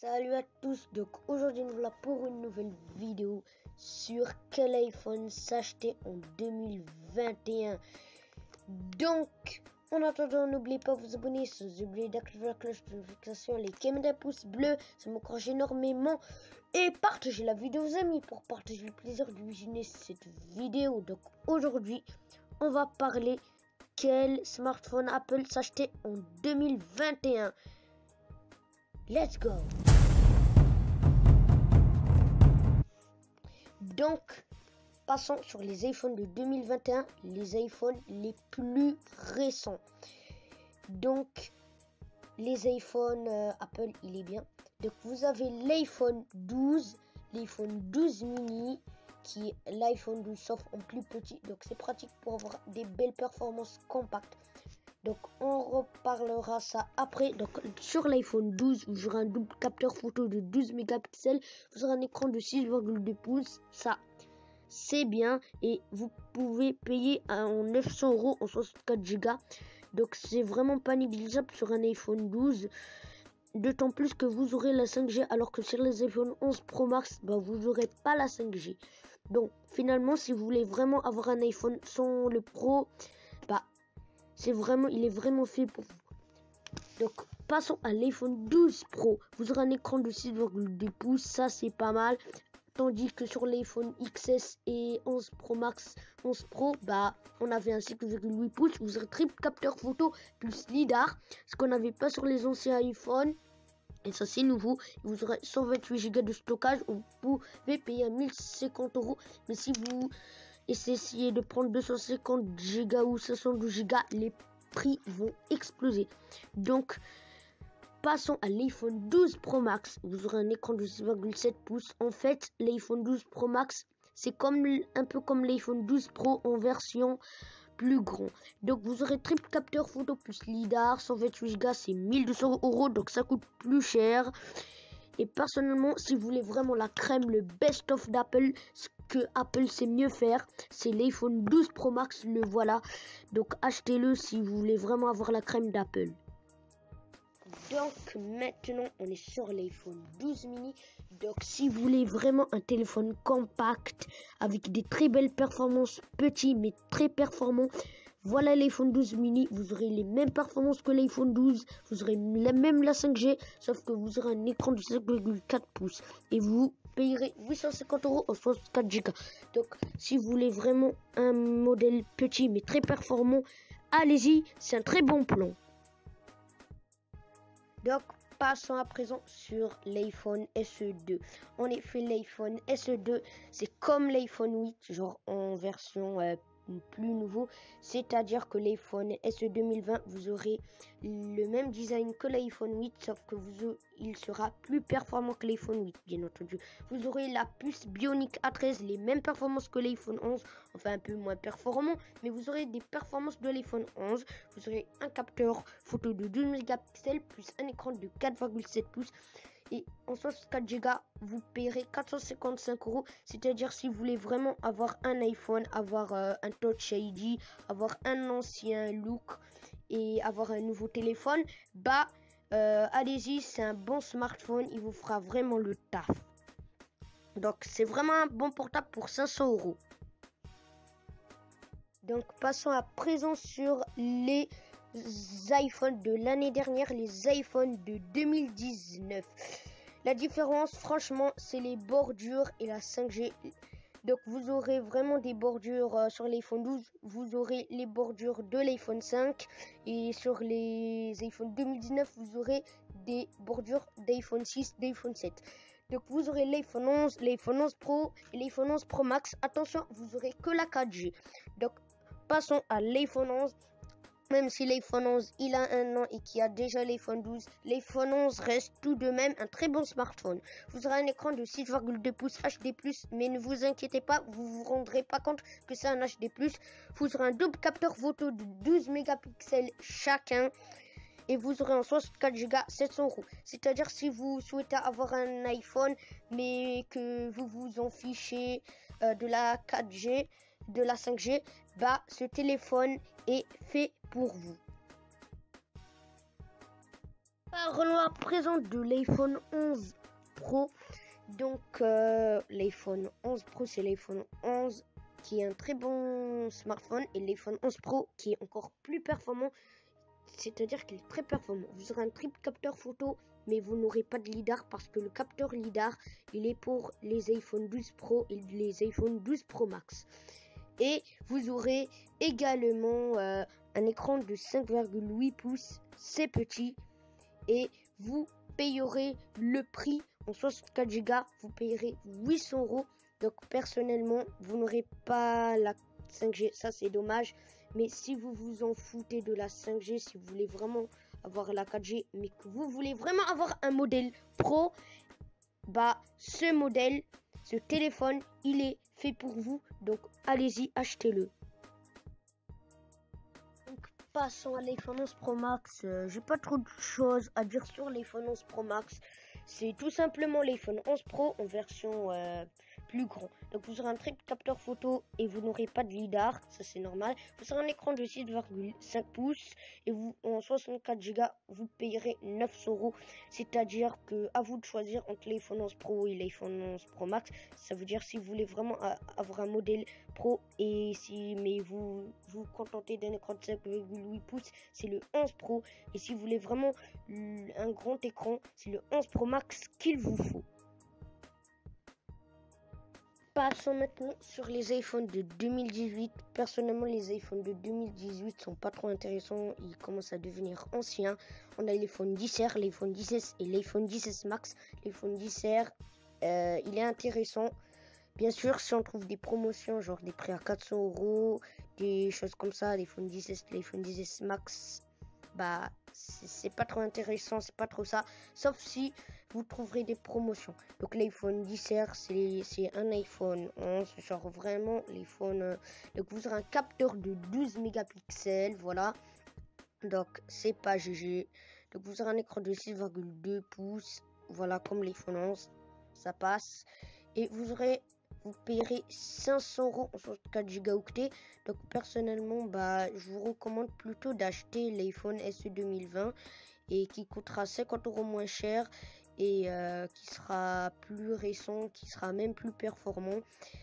Salut à tous, donc aujourd'hui nous voilà pour une nouvelle vidéo sur quel iPhone s'acheter en 2021. Donc en attendant, n'oubliez pas de vous abonner sans oublier d'activer la cloche de notification, les caméras pouces bleus, ça m'encourage énormément, et partagez la vidéo aux amis pour partager le plaisir de visionner cette vidéo. Donc aujourd'hui on va parler quel smartphone Apple s'acheter en 2021. Let's go. Donc, passons sur les iPhones de 2021, les iPhones les plus récents. Donc, les iPhones Apple, il est bien. Donc, vous avez l'iPhone 12, l'iPhone 12 mini, qui est l'iPhone 12 sauf en plus petit. Donc, c'est pratique pour avoir des belles performances compactes. Donc, on reparlera ça après. Donc, sur l'iPhone 12, vous aurez un double capteur photo de 12 mégapixels. Vous aurez un écran de 6,2 pouces. Ça, c'est bien. Et vous pouvez payer en 900 € en 64 Go. Donc, c'est vraiment pas négligeable sur un iPhone 12. D'autant plus que vous aurez la 5G. Alors que sur les iPhone 11 Pro Max, vous n'aurez pas la 5G. Donc, finalement, si vous voulez vraiment avoir un iPhone sans le Pro, il est vraiment fait pour vous. Donc, passons à l'iPhone 12 Pro. Vous aurez un écran de 6,2 pouces, ça c'est pas mal. Tandis que sur l'iPhone XS et 11 Pro Max, 11 Pro, on avait un 6,8 pouces. Vous aurez triple capteur photo plus lidar, ce qu'on n'avait pas sur les anciens iPhones. Et ça c'est nouveau. Vous aurez 128 Go de stockage. Vous pouvez payer à 1050 €. Mais si vous essayez de prendre 250 Go ou 512 Go, les prix vont exploser. Donc, passons à l'iPhone 12 Pro Max. Vous aurez un écran de 6,7 pouces. En fait, l'iPhone 12 Pro Max, c'est un peu comme l'iPhone 12 Pro en version plus grand. Donc, vous aurez triple capteur photo plus lidar. 128 Go, c'est 1200 €. Donc, ça coûte plus cher. Et personnellement, si vous voulez vraiment la crème, le best-of d'Apple, ce que Apple sait mieux faire, c'est l'iPhone 12 Pro Max, le voilà. Donc achetez-le si vous voulez vraiment avoir la crème d'Apple. Donc maintenant, on est sur l'iPhone 12 mini. Donc si vous voulez vraiment un téléphone compact, avec des très belles performances, petit mais très performant, voilà l'iPhone 12 mini. Vous aurez les mêmes performances que l'iPhone 12. Vous aurez même la 5G. Sauf que vous aurez un écran de 5,4 pouces. Et vous payerez 850 € en 64 Go. Donc, si vous voulez vraiment un modèle petit mais très performant, allez-y. C'est un très bon plan. Donc, passons à présent sur l'iPhone SE2. En effet, l'iPhone SE2, c'est comme l'iPhone 8, genre en version plus nouveau, c'est-à-dire que l'iPhone SE 2020, vous aurez le même design que l'iPhone 8, sauf que il sera plus performant que l'iPhone 8, bien entendu. Vous aurez la puce Bionic A13, les mêmes performances que l'iPhone 11, enfin un peu moins performant, mais vous aurez des performances de l'iPhone 11. Vous aurez un capteur photo de 12 mégapixels plus un écran de 4,7 pouces. Et en 64 Go, vous paierez 455 €. C'est-à-dire si vous voulez vraiment avoir un iPhone, avoir un Touch ID, avoir un ancien look et avoir un nouveau téléphone, allez-y, c'est un bon smartphone. Il vous fera vraiment le taf. Donc c'est vraiment un bon portable pour 500 €. Donc passons à présent sur les iPhones de l'année dernière, les iPhones de 2019. La différence, franchement, c'est les bordures et la 5G. Donc vous aurez vraiment des bordures sur l'iPhone 12. Vous aurez les bordures de l'iPhone 5. Et sur les iPhone 2019, vous aurez des bordures d'iPhone 6, d'iPhone 7. Donc vous aurez l'iPhone 11, l'iPhone 11 Pro et l'iPhone 11 Pro Max. Attention, vous aurez que la 4G. Donc passons à l'iPhone 11. Même si l'iPhone 11 il a un an et qu'il y a déjà l'iPhone 12, l'iPhone 11 reste tout de même un très bon smartphone. Vous aurez un écran de 6,2 pouces HD+, mais ne vous inquiétez pas, vous vous rendrez pas compte que c'est un HD+. Vous aurez un double capteur photo de 12 mégapixels chacun. Et vous aurez en 64 Go 700 €. C'est-à-dire si vous souhaitez avoir un iPhone, mais que vous vous en fichez de la 4G, de la 5G, ce téléphone est fait pour vous. Parlons à présent de l'iPhone 11 Pro. Donc l'iPhone 11 Pro, c'est l'iPhone 11 qui est un très bon smartphone, et l'iPhone 11 Pro qui est encore plus performant, c'est-à-dire qu'il est très performant. Vous aurez un triple capteur photo, mais vous n'aurez pas de lidar parce que le capteur lidar, il est pour les iPhone 12 Pro et les iPhone 12 Pro Max. Et vous aurez également un écran de 5,8 pouces, c'est petit, et vous payerez le prix en 64 Go, vous payerez 800 €. Donc personnellement, vous n'aurez pas la 5G, ça c'est dommage. Mais si vous vous en foutez de la 5G, si vous voulez vraiment avoir la 4G, mais que vous voulez vraiment avoir un modèle pro, bah ce modèle, ce téléphone, il est fait pour vous. Donc allez-y, achetez-le. Passons à l'iPhone 11 Pro Max. J'ai pas trop de choses à dire sur l'iPhone 11 Pro Max. C'est tout simplement l'iPhone 11 Pro en version plus grand. Donc vous aurez un triple capteur photo et vous n'aurez pas de lidar, ça c'est normal. Vous aurez un écran de 6,5 pouces et vous en 64 Go, vous payerez 900 €. C'est-à-dire que à vous de choisir entre l'iPhone 11 Pro et l'iPhone 11 Pro Max. Ça veut dire si vous voulez vraiment avoir un modèle pro, et si mais vous vous contentez d'un écran de 5,8 pouces, c'est le 11 Pro. Et si vous voulez vraiment un grand écran, c'est le 11 Pro Max qu'il vous faut. Passons maintenant sur les iPhones de 2018. Personnellement, les iPhones de 2018 sont pas trop intéressants. Ils commencent à devenir anciens. On a l'iPhone 10R, l'iPhone 10S et l'iPhone 10S Max. L'iPhone 10R, il est intéressant. Bien sûr, si on trouve des promotions, genre des prix à 400 €, des choses comme ça, l'iPhone 10S, l'iPhone 10S Max, bah c'est pas trop intéressant, c'est pas trop ça, sauf si vous trouverez des promotions. Donc l'iPhone 10R, c'est un iPhone 11, genre vraiment l'iPhone. Donc vous aurez un capteur de 12 mégapixels, voilà. Donc c'est pas GG. Donc vous aurez un écran de 6,2 pouces, voilà, comme l'iPhone 11, ça passe. Et vous payerez 500 € en 64 Go. Donc personnellement, bah je vous recommande plutôt d'acheter l'iPhone SE 2020 et qui coûtera 50 € moins cher, et qui sera plus récent, qui sera même plus performant.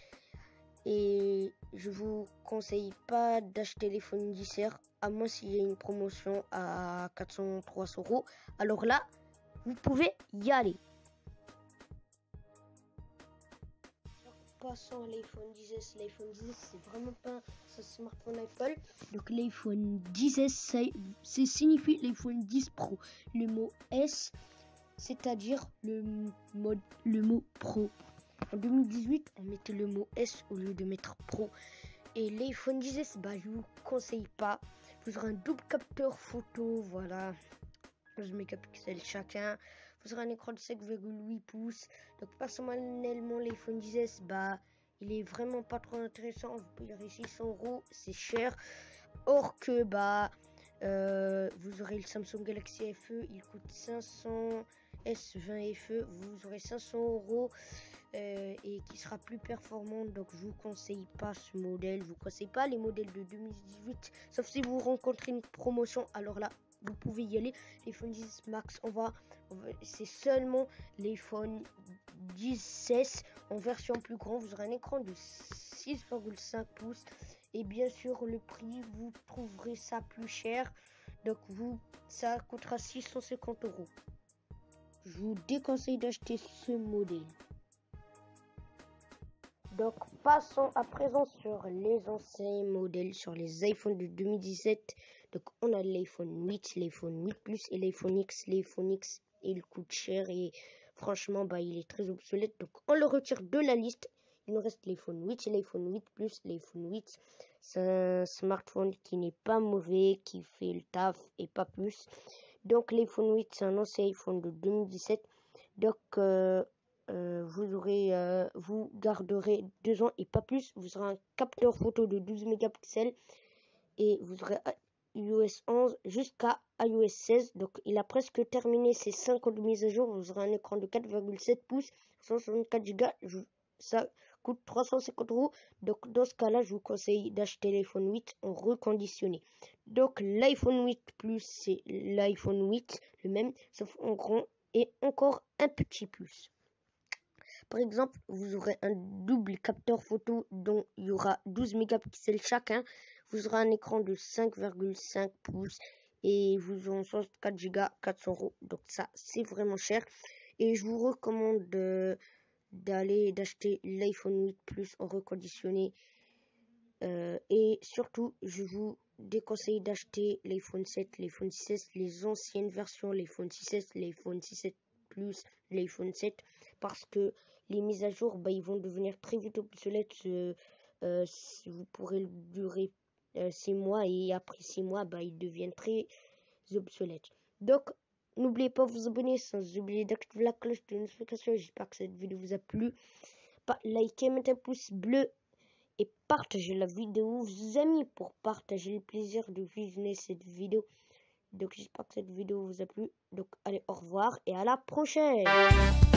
Et je vous conseille pas d'acheter l'iPhone 10R à moins s'il y a une promotion à 400-300 €. Alors là, vous pouvez y aller. Passons à l'iPhone 10S. L'iPhone 10S, c'est vraiment pas un smartphone Apple. Donc l'iPhone 10S, c'est signifie l'iPhone 10 Pro. Le mot S, c'est-à-dire le mot Pro. En 2018, on mettait le mot S au lieu de mettre Pro. Et l'iPhone 10S, bah je vous conseille pas. Vous aurez un double capteur photo, voilà, 11 mégapixels chacun. Vous aurez un écran de 5,8 pouces. Donc personnellement, l'iPhone 10S, bah il est vraiment pas trop intéressant. Vous payerez 600 €, c'est cher. Or que bah vous aurez le Samsung Galaxy FE, il coûte 500 S20 FE. Vous aurez 500 € et qui sera plus performant. Donc je vous conseille pas ce modèle. Je vous conseille pas les modèles de 2018, sauf si vous rencontrez une promotion. Alors là, vous pouvez y aller. L'iPhone 10 Max, c'est seulement l'iPhone 10S en version plus grand. Vous aurez un écran de 6,5 pouces. Et bien sûr, le prix, vous trouverez ça plus cher. Donc ça coûtera 650 €. Je vous déconseille d'acheter ce modèle. Donc passons à présent sur les anciens modèles, sur les iPhones de 2017. Donc on a l'iPhone 8, l'iPhone 8 Plus et l'iPhone X. L'iPhone X, il coûte cher et franchement, bah il est très obsolète. Donc on le retire de la liste. Il nous reste l'iPhone 8 et l'iPhone 8 Plus. L'iPhone 8, c'est un smartphone qui n'est pas mauvais, qui fait le taf et pas plus. Donc l'iPhone 8, c'est un ancien iPhone de 2017. Donc vous garderez 2 ans et pas plus. Vous aurez un capteur photo de 12 mégapixels et vous aurez iOS 11 jusqu'à iOS 16. Donc il a presque terminé ses 5 ans de mise à jour. Vous aurez un écran de 4,7 pouces, 164 Go. Ça coûte 350 €. Donc dans ce cas-là, je vous conseille d'acheter l'iPhone 8 en reconditionné. Donc l'iPhone 8 Plus, c'est l'iPhone 8, le même, sauf en grand et encore un petit plus. Par exemple, vous aurez un double capteur photo dont il y aura 12 mégapixels chacun. Vous aurez un écran de 5,5 pouces et vous aurez 64 Go, 400 €. Donc ça, c'est vraiment cher. Et je vous recommande d'acheter l'iPhone 8 Plus en reconditionné. Et surtout, je vous déconseille d'acheter l'iPhone 7, l'iPhone 6S, les anciennes versions, l'iPhone 6S, l'iPhone 6S Plus, l'iPhone 7, parce que les mises à jour, ils vont devenir très vite obsolètes. Vous pourrez durer 6 mois et après 6 mois, ils deviennent très obsolètes. Donc, n'oubliez pas de vous abonner sans oublier d'activer la cloche de notification. J'espère que cette vidéo vous a plu. Likez, mettez un pouce bleu et partagez la vidéo aux amis pour partager le plaisir de visionner cette vidéo. Donc j'espère que cette vidéo vous a plu. Donc allez, au revoir et à la prochaine.